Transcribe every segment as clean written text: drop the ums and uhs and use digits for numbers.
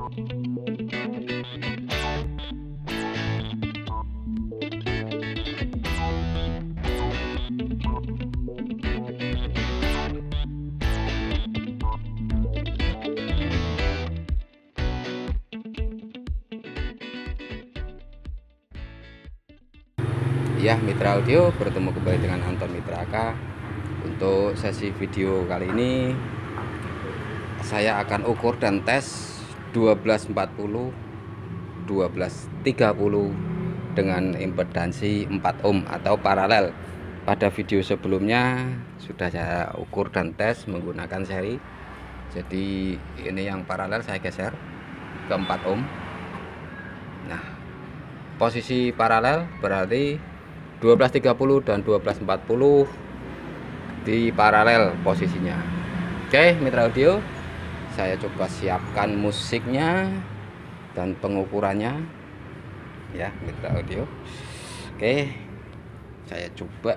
Ya, Mitra Audio, bertemu kembali dengan Anton Mitra AK. Untuk sesi video kali ini saya akan ukur dan tes 1240 1230 dengan impedansi 4 ohm atau paralel. Pada video sebelumnya sudah saya ukur dan tes menggunakan seri. Jadi ini yang paralel saya geser ke 4 ohm. Nah, posisi paralel berarti 1230 dan 1240 di paralel posisinya. Oke, Mitra Audio, saya coba siapkan musiknya dan pengukurannya ya, Mitra Audio. Oke, saya coba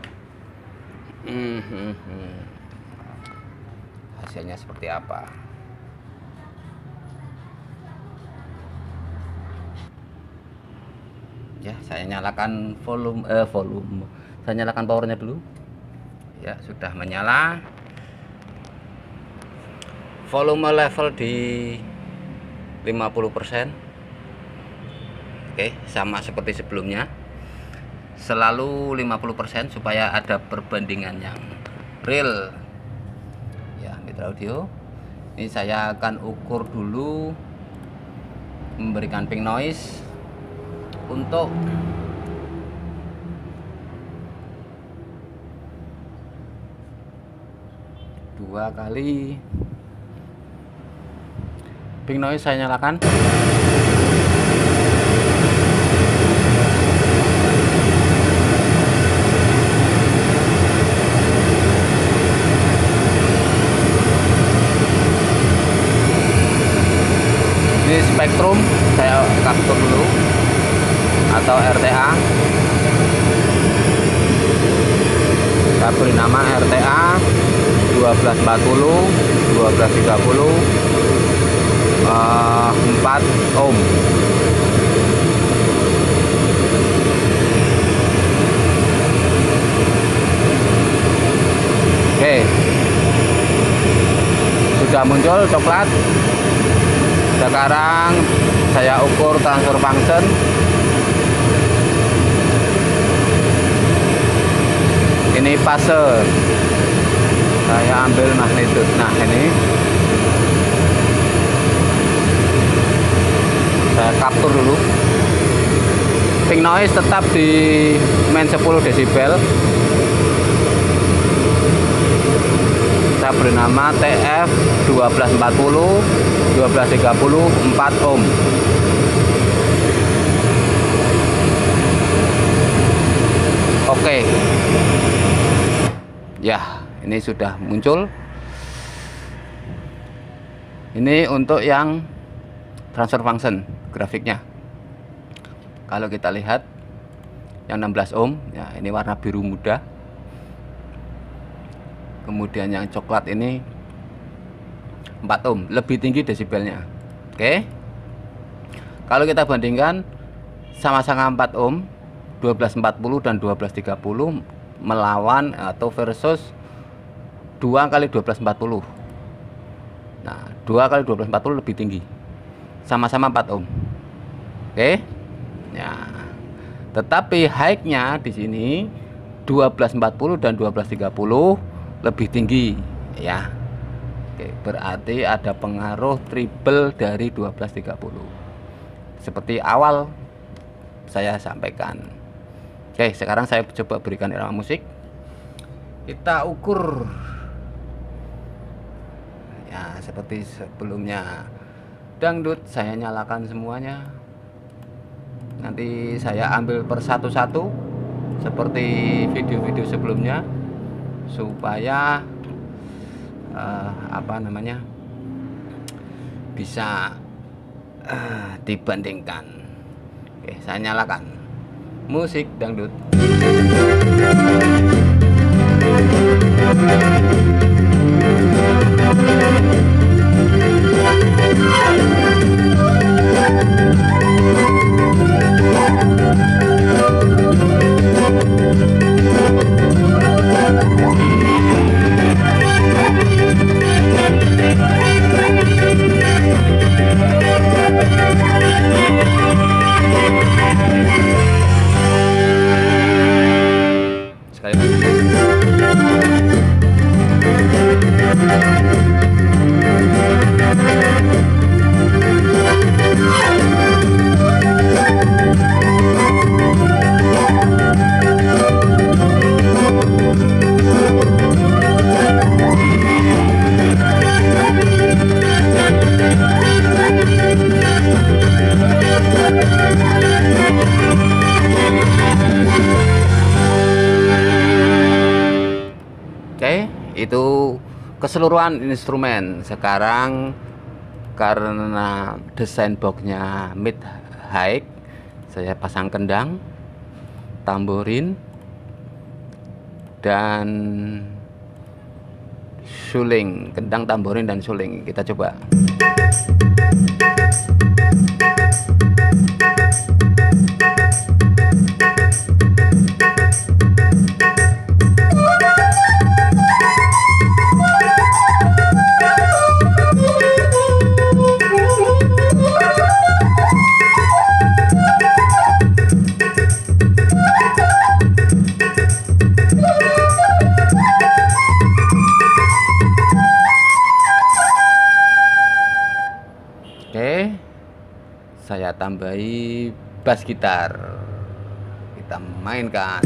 hasilnya seperti apa. Ya, saya nyalakan volume. Saya nyalakan powernya dulu. Ya, sudah menyala. Volume level di 50%. Oke, sama seperti sebelumnya. Selalu 50% supaya ada perbandingan yang real. Ya, Mitra Audio. Ini saya akan ukur dulu, memberikan pink noise untuk dua kali. Pink noise saya nyalakan. Ini spektrum saya capture dulu atau RTA. Saya beri nama RTA 1240 1230 4 ohm. Oke, sudah muncul coklat. Sekarang saya ukur transfer function. Ini fase, saya ambil magnitude. Nah, ini saya capture dulu. Pink noise tetap di main 10 desibel. Saya beri nama TF 1240 1230 4 ohm. Oke. Ya, ini sudah muncul. Ini untuk yang transfer function grafiknya. Kalau kita lihat yang 16 ohm, ya ini warna biru muda. Kemudian yang coklat ini 4 ohm, lebih tinggi desibelnya. Oke. Kalau kita bandingkan sama-sama 4 ohm, 1240 dan 1230 melawan atau versus 2 kali 1240. Nah, 2 kali 1240 lebih tinggi. Sama-sama 4 ohm. Oke. Ya. Tetapi high-nya di sini 1240 dan 1230 lebih tinggi ya. Oke, berarti ada pengaruh triple dari 1230. Seperti awal saya sampaikan. Oke, sekarang saya coba berikan irama musik. Kita ukur. Ya, seperti sebelumnya. Dangdut saya nyalakan semuanya. Nanti saya ambil per satu-satu seperti video-video sebelumnya supaya bisa dibandingkan. Oke, saya nyalakan musik dangdut. keseluruhan instrumen. Sekarang karena desain boxnya mid high, saya pasang kendang, tamborin, dan suling. Kendang, tamborin, dan suling. Kita coba. Oke, saya tambahi bass gitar, kita mainkan.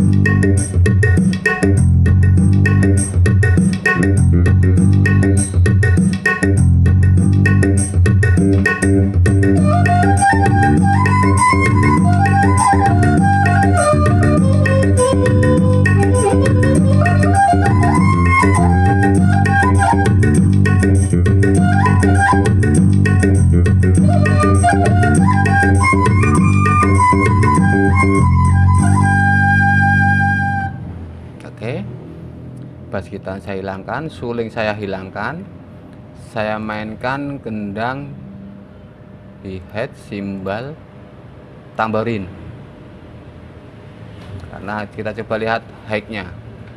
Oke, bass gitar saya hilangkan, suling saya hilangkan, saya mainkan kendang, hi-hat, simbal, tamborin. Karena kita coba lihat high-nya.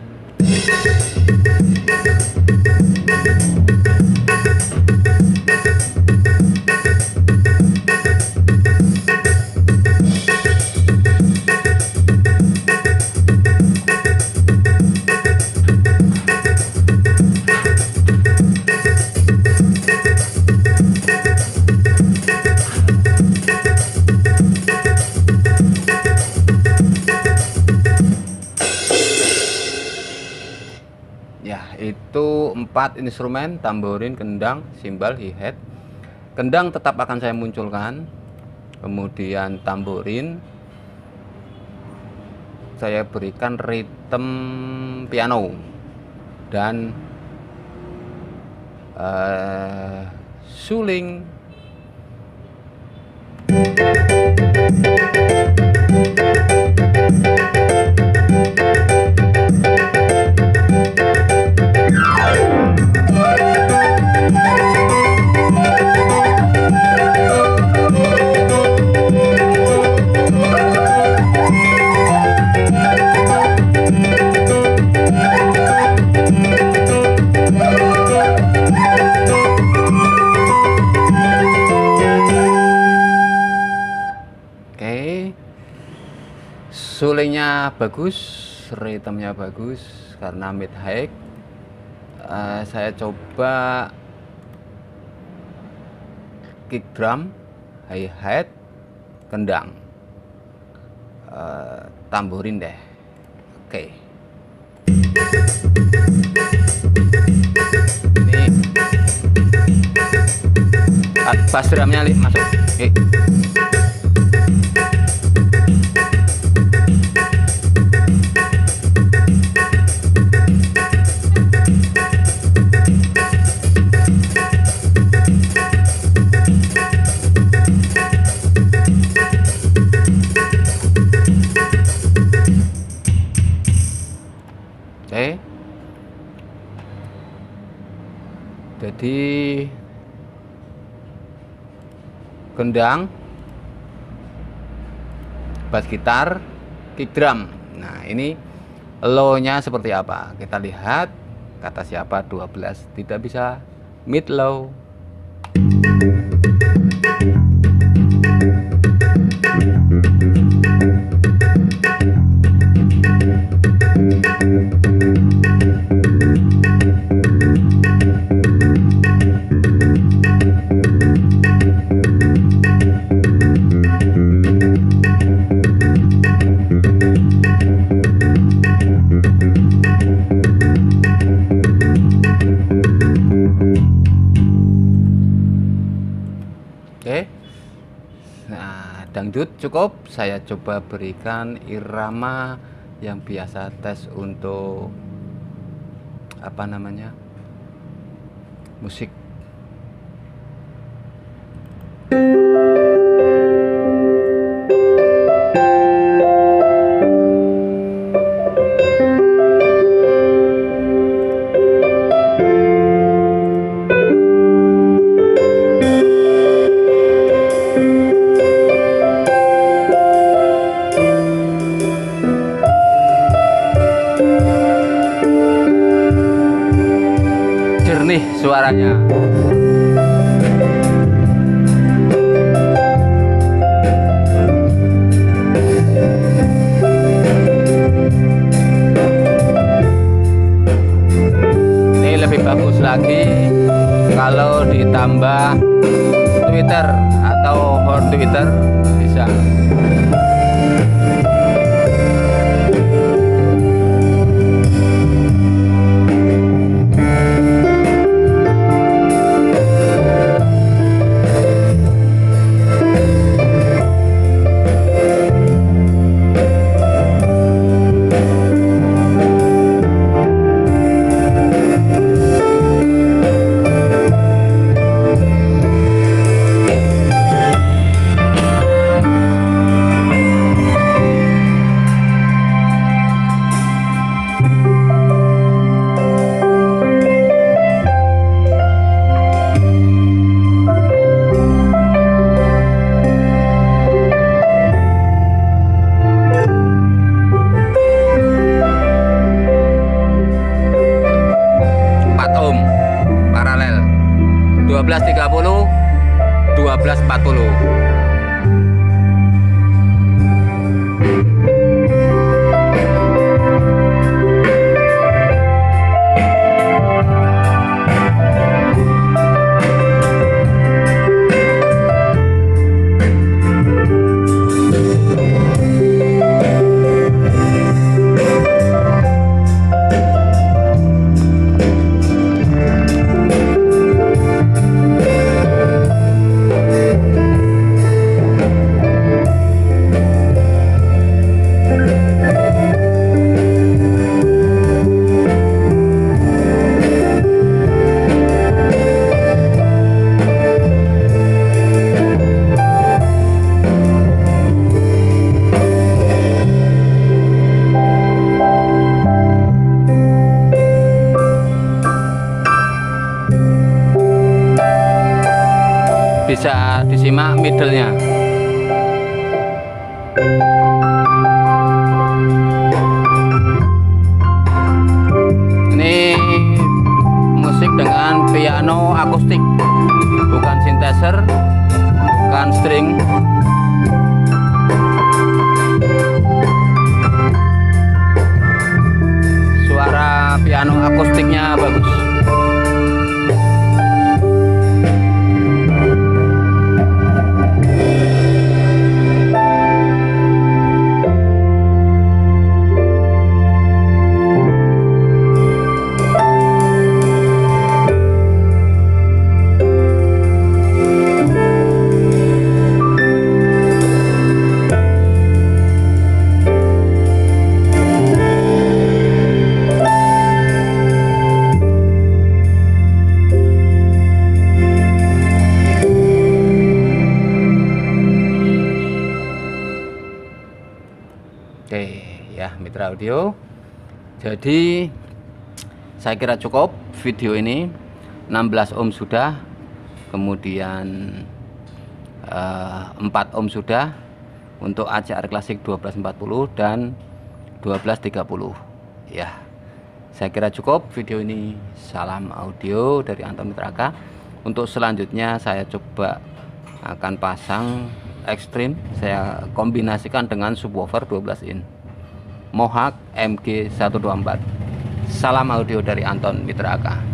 Ya, itu 4 instrumen: tamborin, kendang, simbal, hi-hat. Kendang tetap akan saya munculkan, kemudian tamborin saya berikan ritme piano, dan suling. Sulingnya bagus, ritmenya bagus karena mid high. Saya coba kick drum, hi hat, kendang, tamborin deh. Oke. Ini bass drumnya masuk. Oke. Oke, jadi kendang, bass gitar, kick drum. Nah, ini low-nya seperti apa? Kita lihat. Kata siapa 12 tidak bisa mid low. Oke. Nah, dangdut cukup. Saya coba berikan irama yang biasa tes untuk apa namanya? musik. Jernih suaranya. Ini lebih bagus lagi kalau ditambah Twitter atau horn Twitter bisa. Paralel 1230 1240. Bisa disimak middle-nya. Ini musik dengan piano akustik, bukan synthesizer, bukan string. Suara piano akustiknya bagus. Oke ya mitra audio, jadi saya kira cukup video ini. 16 ohm sudah, kemudian 4 ohm sudah untuk ACR klasik 1240 dan 1230 ya. Saya kira cukup video ini. Salam audio dari Anton Mitraka. Untuk selanjutnya saya coba akan pasang ekstrim, saya kombinasikan dengan subwoofer 12 in Mohawk MG124. Salam audio dari Anton Mitraka.